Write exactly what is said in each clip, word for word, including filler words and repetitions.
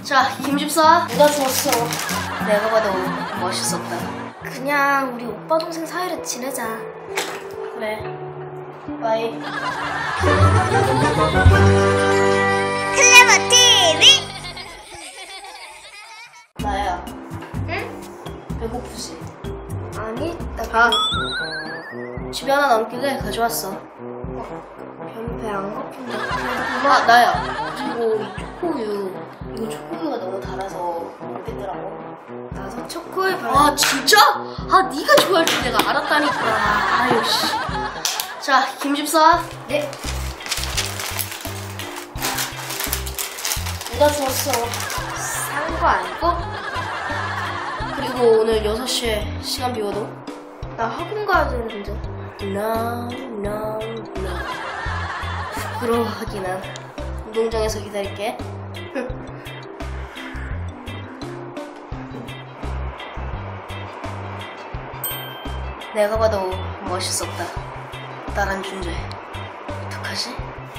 자, 김집사. 누가 죽었어? 내가 봐도 멋있었다. 그냥 우리 오빠 동생 사이로 지내자. 그래. 바이. 클레버 티비. 나야. 응? 배고프지? 아니, 나 가. 집에 하나 남길래 가져왔어. 별로 배 안 고픈데. 아, 나야. 그리고 이 초코우유. 이거 초코우유가 너무 달아서 모르겠더라고. 나도 초코우유 별로. 아, 진짜? 아, 네가 좋아할 줄 내가 알았다니까. 아유, 씨. 자, 김집사. 네. 누가 주웠어? 산 거 아니고? 그리고 오늘 여섯 시에 시간 비워도? 나 학원 가야 되는데. No, no, no. 부끄러워하기는. 운동장에서 기다릴게. 내가 봐도 멋있었다. 나란 존재. 어떡하지?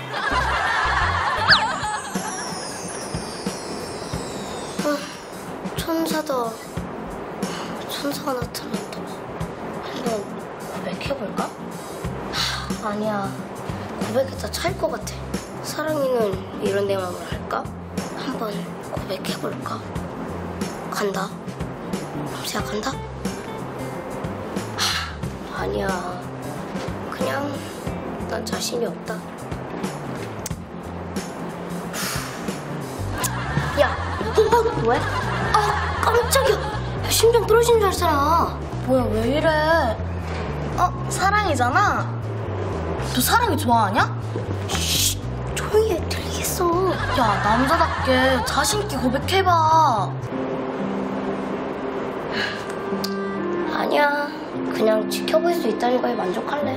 아, 천사다. 천사가 나타난다. 한번 고백해볼까? 하, 아니야. 고백했다 차일 것 같아. 사랑이는 이런 내 마음을 할까? 한번 고백해볼까? 간다. 시작한다? 하, 아니야. 그냥 난 자신이 없다. 야, 어, 왜? 아, 깜짝이야. 심장 떨어지는 줄 알았잖아. 뭐야, 왜 이래? 어? 사랑이잖아? 너 사랑이 좋아하냐? 쉿, 조용히 해. 들리겠어. 야, 남자답게 자신있게 고백해봐. 아니야. 그냥 지켜볼 수 있다는 거에 만족할래.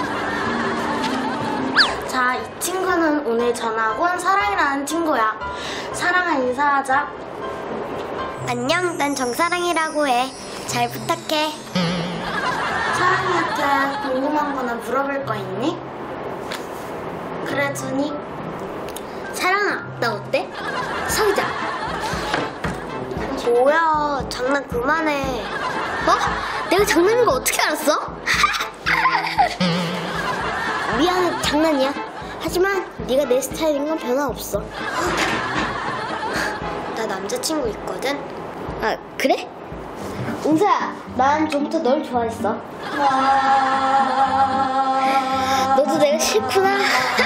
자, 이 친구는 오늘 전학 온 사랑이라는 친구야. 사랑아, 인사하자. 안녕, 난 정사랑이라고 해. 잘 부탁해. 사랑이한테 궁금한 거나 물어볼 거 있니? 그래, 준이. 사랑아, 나 어때? 사귀자. 뭐야, 장난 그만해. 뭐? 내가 장난인 거 어떻게 알았어? 미안해, 장난이야. 하지만 네가 내 스타일인 건 변화 없어. 나 남자친구 있거든. 아, 그래? 은서야, 난 좀부터 널 좋아했어. 너도 내가 싫구나.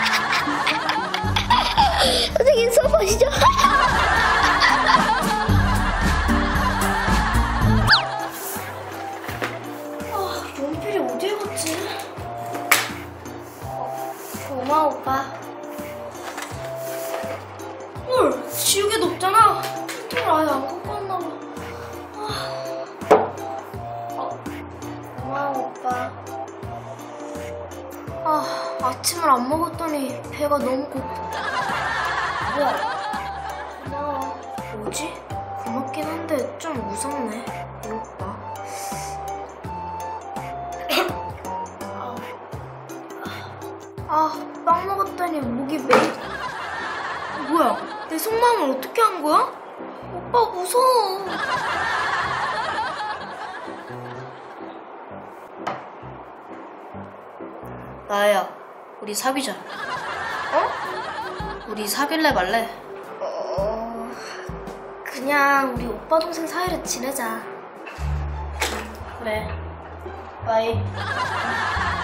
선생님 수업 하시죠? 아, 연필이 어디에 갔지? 고마워, 오빠. 헐, 지우개도 없잖아. 또 아예 안 갖고 왔나 봐. 고마워, 오빠. 아, 아침을 안 먹었더니 배가 너무 고파. 뭐야? 고마워. 뭐지? 고맙긴 한데 좀 무섭네, 이 오빠. 아, 빵 먹었더니 목이 메이... 뭐야? 내 속마음을 어떻게 한 거야? 오빠 무서워. 나야, 우리 사귀자. 어? 우리 사귈래 말래? 어... 그냥 우리 오빠 동생 사이로 지내자. 그래. 바이.